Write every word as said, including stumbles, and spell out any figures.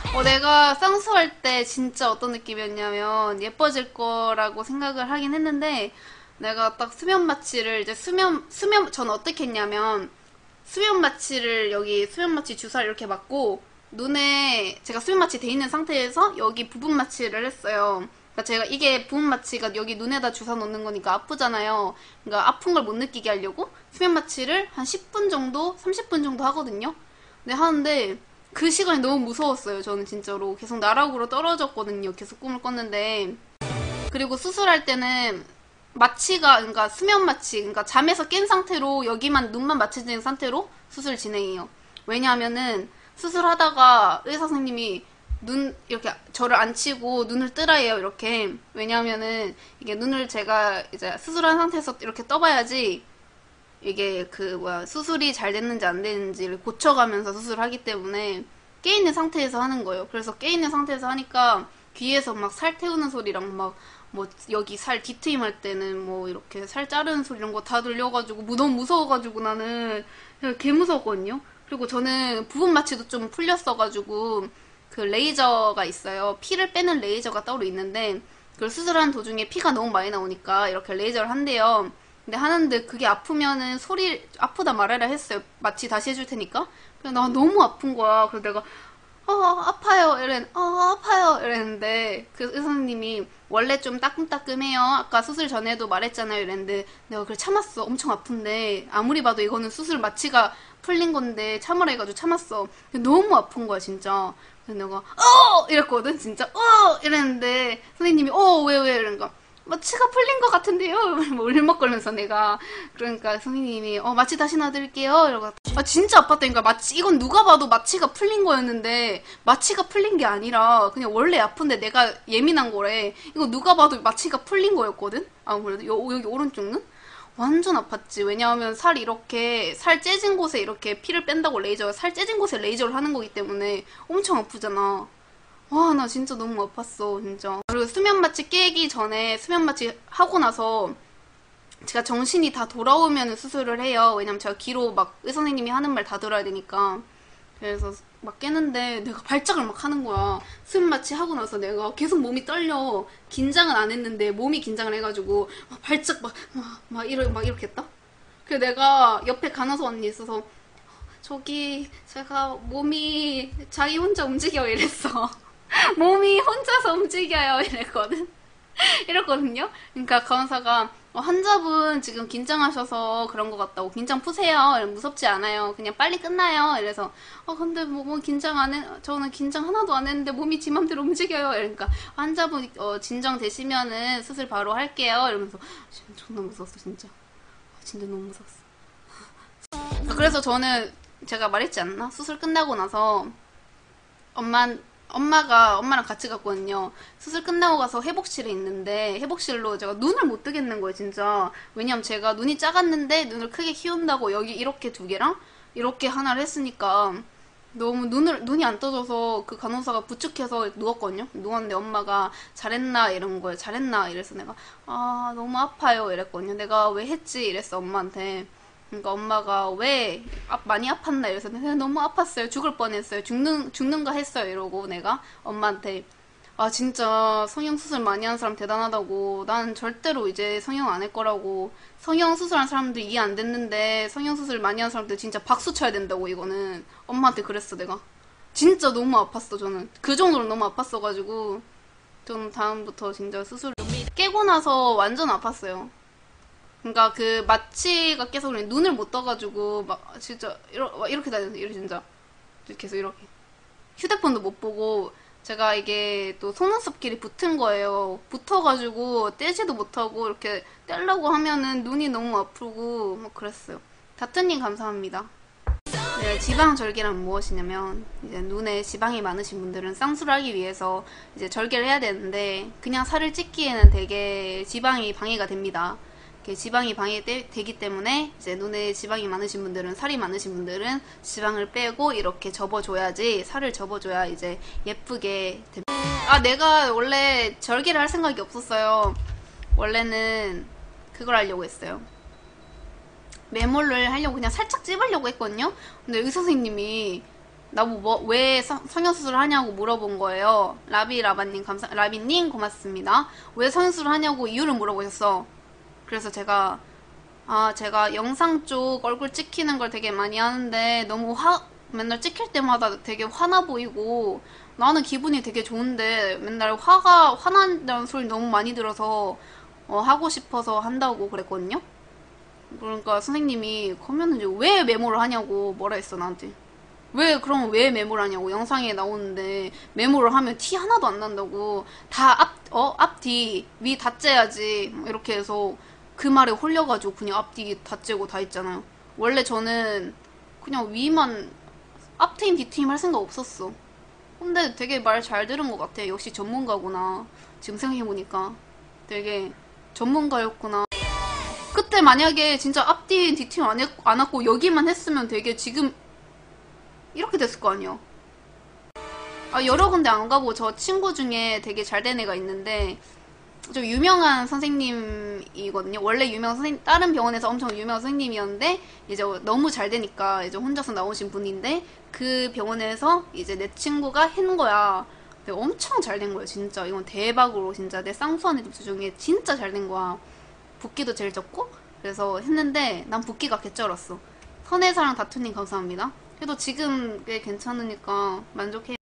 어, 내가 쌍수할 때 진짜 어떤 느낌이었냐면 예뻐질 거라고 생각을 하긴 했는데 내가 딱 수면 마취를 이제 수면 수면 전 어떻게 했냐면 수면 마취를 여기 수면 마취 주사를 이렇게 맞고 눈에 제가 수면 마취 돼 있는 상태에서 여기 부분 마취를 했어요. 그러니까 제가 이게 부분 마취가 여기 눈에다 주사 놓는 거니까 아프잖아요. 그러니까 아픈 걸 못 느끼게 하려고 수면 마취를 한 십 분 정도, 삼십 분 정도 하거든요. 근데 하는데 그 시간이 너무 무서웠어요. 저는 진짜로 계속 나락으로 떨어졌거든요. 계속 꿈을 꿨는데. 그리고 수술할 때는 마취가 그러니까 수면 마취 그러니까 잠에서 깬 상태로 여기만 눈만 마취된 상태로 수술 진행해요. 왜냐하면은 수술하다가 의사 선생님이 눈 이렇게 저를 앉히고 눈을 뜨라 해요. 이렇게. 왜냐하면은 이게 눈을 제가 이제 수술한 상태에서 이렇게 떠봐야지 이게 그 뭐야 수술이 잘 됐는지 안 됐는지를 고쳐가면서 수술하기 때문에 깨있는 상태에서 하는 거예요. 그래서 깨있는 상태에서 하니까 귀에서 막 살 태우는 소리랑 막 뭐 여기 살 뒤트임 할 때는 뭐 이렇게 살 자르는 소리 이런 거 다 들려가지고 너무 무서워가지고 나는 개 무서웠거든요. 그리고 저는 부분 마취도 좀 풀렸어가지고 그 레이저가 있어요. 피를 빼는 레이저가 따로 있는데 그걸 수술하는 도중에 피가 너무 많이 나오니까 이렇게 레이저를 한대요. 근데 하는데 그게 아프면은 소리 아프다 말하라 했어요. 마취 다시 해줄 테니까. 그래서 나 너무 아픈 거야. 그래서 내가 어 아파요 이랬 어 아파요 이랬는데 그 의사님이 원래 좀 따끔따끔해요. 아까 수술 전에도 말했잖아요 이랬는데 내가 그걸 참았어. 엄청 아픈데 아무리 봐도 이거는 수술 마취가 풀린 건데 참으라 해가지고 참았어. 너무 아픈 거야 진짜. 그래서 내가 어 이랬거든 진짜 어 이랬는데 선생님이 어 왜 왜 이러니까 마취가 풀린 것 같은데요? 뭐 울먹거리면서 내가 그러니까 선생님이 어 마취 다시 놔드릴게요 이러고 아 진짜 아팠다니까. 마취 이건 누가 봐도 마취가 풀린 거였는데 마취가 풀린 게 아니라 그냥 원래 아픈데 내가 예민한 거래. 이거 누가 봐도 마취가 풀린 거였거든. 아무래도 여, 여기 오른쪽 눈 완전 아팠지. 왜냐하면 살 이렇게 살 째진 곳에 이렇게 피를 뺀다고 레이저 살 째진 곳에 레이저를 하는 거기 때문에 엄청 아프잖아. 와, 나 진짜 너무 아팠어, 진짜. 그리고 수면 마취 깨기 전에 수면 마취 하고 나서 제가 정신이 다 돌아오면 수술을 해요. 왜냐면 제가 귀로 막 의사선생님이 하는 말 다 들어야 되니까. 그래서 막 깨는데 내가 발작을 막 하는 거야. 수면 마취 하고 나서 내가 계속 몸이 떨려. 긴장은 안 했는데 몸이 긴장을 해가지고 막 발작 막, 막, 막, 이러, 막 이렇게 했다? 그래서 내가 옆에 간호사 언니 있어서 저기 제가 몸이 자기 혼자 움직여 이랬어. 몸이 혼자서 움직여요 이랬거든. 이랬거든요. 그러니까 간호사가 어, 환자분 지금 긴장하셔서 그런 것 같다고 긴장 푸세요. 무섭지 않아요. 그냥 빨리 끝나요. 이래서 어 근데 뭐, 뭐 긴장 안 해. 저는 긴장 하나도 안 했는데 몸이 지 맘대로 움직여요. 이러니까 환자분 어, 진정되시면은 수술 바로 할게요. 이러면서 존나 무서웠어 진짜. 진짜 너무 무서웠어. 그래서 저는 제가 말했지 않나? 수술 끝나고 나서 엄마 엄마가 엄마랑 같이 갔거든요. 수술 끝나고 가서 회복실에 있는데 회복실로 제가 눈을 못 뜨겠는 거예요, 진짜. 왜냐면 제가 눈이 작았는데 눈을 크게 키운다고 여기 이렇게 두 개랑 이렇게 하나를 했으니까 너무 눈을 눈이 안 떠져서 그 간호사가 부축해서 누웠거든요. 누웠는데 엄마가 잘했나 이런 거예요. 잘했나 이래서 내가 아 너무 아파요 이랬거든요. 내가 왜 했지 이랬어 엄마한테. 그러니까 엄마가 왜 아, 많이 아팠나 이래서 내가 너무 아팠어요. 죽을 뻔했어요. 죽는 죽는가 했어요. 이러고 내가 엄마한테 아 진짜 성형 수술 많이 한 사람 대단하다고. 난 절대로 이제 성형 안 할 거라고. 성형 수술한 사람들 이해 안 됐는데 성형 수술 많이 한 사람들 진짜 박수 쳐야 된다고. 이거는 엄마한테 그랬어 내가. 진짜 너무 아팠어 저는. 그 정도로 너무 아팠어가지고 저는 다음부터 진짜 수술 깨고 나서 완전 아팠어요. 그러니까 그 마취가 계속 그래 눈을 못 떠가지고 막 진짜 이러, 막 이렇게 다녔어. 이렇게 진짜 계속 이렇게 휴대폰도 못 보고 제가 이게 또 속눈썹끼리 붙은 거예요. 붙어가지고 떼지도 못하고 이렇게 떼려고 하면은 눈이 너무 아프고 막 그랬어요. 다트님 감사합니다. 네, 지방 절개란 무엇이냐면 이제 눈에 지방이 많으신 분들은 쌍수를 하기 위해서 이제 절개를 해야 되는데 그냥 살을 찢기에는 되게 지방이 방해가 됩니다. 지방이 방해되기 때문에 이제 눈에 지방이 많으신 분들은 살이 많으신 분들은 지방을 빼고 이렇게 접어줘야지 살을 접어줘야 이제 예쁘게 됩니다. 아 내가 원래 절개를 할 생각이 없었어요. 원래는 그걸 하려고 했어요. 매몰을 하려고 그냥 살짝 찝으려고 했거든요. 근데 의사 선생님이 나뭐 뭐, 왜 성- 성형수술을 하냐고 물어본 거예요. 라비 라바님 감사, 라비님 고맙습니다. 왜 성형수술을 하냐고 이유를 물어보셨어. 그래서 제가 아, 제가 영상 쪽 얼굴 찍히는 걸 되게 많이 하는데 너무 화, 맨날 찍힐 때마다 되게 화나 보이고 나는 기분이 되게 좋은데 맨날 화가, 화난다는 소리 너무 많이 들어서 어, 하고 싶어서 한다고 그랬거든요? 그러니까 선생님이 그러면 이제 왜 메모를 하냐고 뭐라 했어, 나한테. 왜, 그럼 왜 메모를 하냐고. 영상에 나오는데 메모를 하면 티 하나도 안 난다고. 다 앞, 어? 앞뒤, 위 다 째야지. 뭐 이렇게 해서 그 말에 홀려가지고 그냥 앞뒤 다 째고 다 했잖아요. 원래 저는 그냥 위만 앞트임 뒤트임 할 생각 없었어. 근데 되게 말 잘 들은 것 같아. 역시 전문가구나. 지금 생각해보니까 되게 전문가였구나. 그때 만약에 진짜 앞뒤 뒤트임 안, 했, 안 하고 여기만 했으면 되게 지금 이렇게 됐을 거 아니야. 아, 여러 군데 안 가고 저 친구 중에 되게 잘 된 애가 있는데 좀 유명한 선생님이거든요. 원래 유명한 선생님, 다른 병원에서 엄청 유명한 선생님이었는데 이제 너무 잘 되니까 이제 혼자서 나오신 분인데 그 병원에서 이제 내 친구가 한 거야. 근데 엄청 잘 된 거야, 진짜. 이건 대박으로 진짜 내 쌍수한 애들 중에 진짜 잘 된 거야. 붓기도 제일 적고 그래서 했는데 난 붓기가 개쩔었어. 선혜사랑 다투님 감사합니다. 그래도 지금 꽤 괜찮으니까 만족해.